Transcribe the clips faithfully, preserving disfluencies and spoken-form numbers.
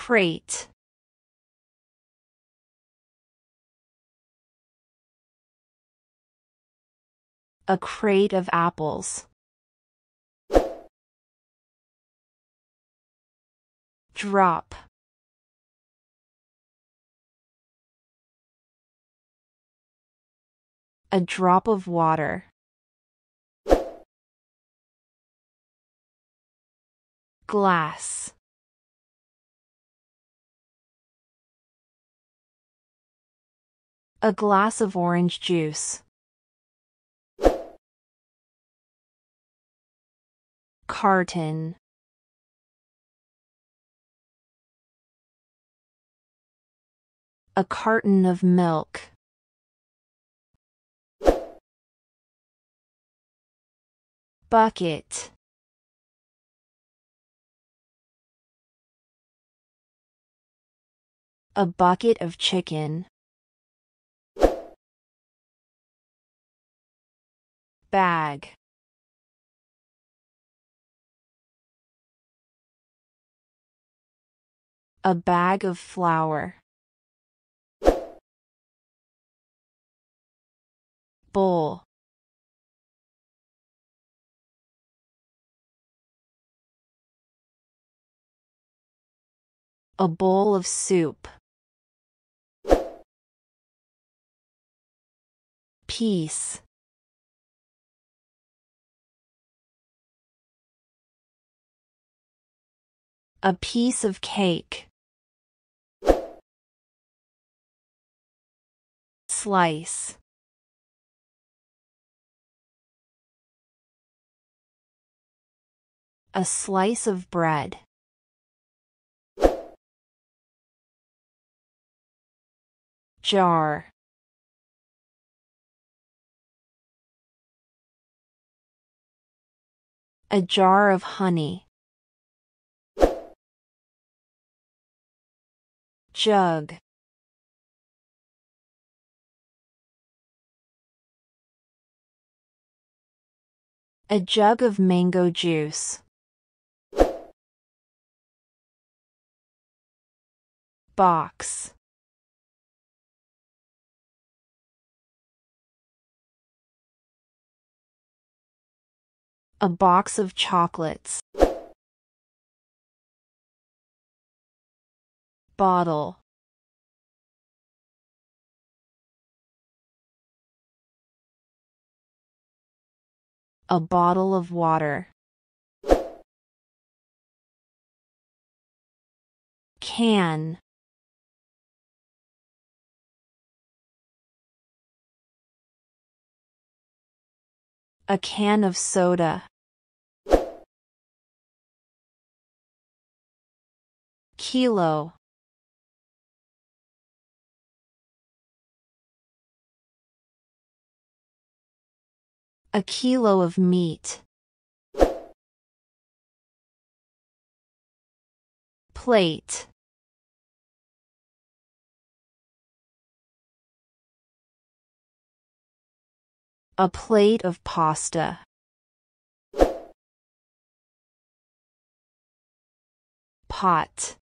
Crate. A crate of apples. Drop. A drop of water. Glass. A glass of orange juice. Carton. A carton of milk. Bucket. A bucket of chicken. Bag. A bag of flour. Bowl. A bowl of soup. Piece. A piece of cake. Slice. A slice of bread. Jar. A jar of honey. Jug. A jug of mango juice. Box. A box of chocolates. Bottle. A bottle of water. Can. A can of soda. Kilo. A kilo of meat. Plate. A plate of pasta. Pot.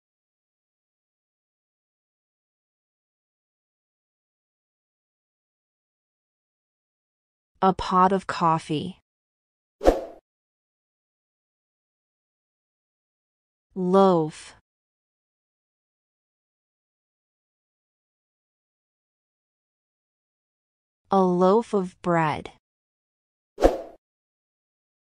A pot of coffee. Loaf. A loaf of bread.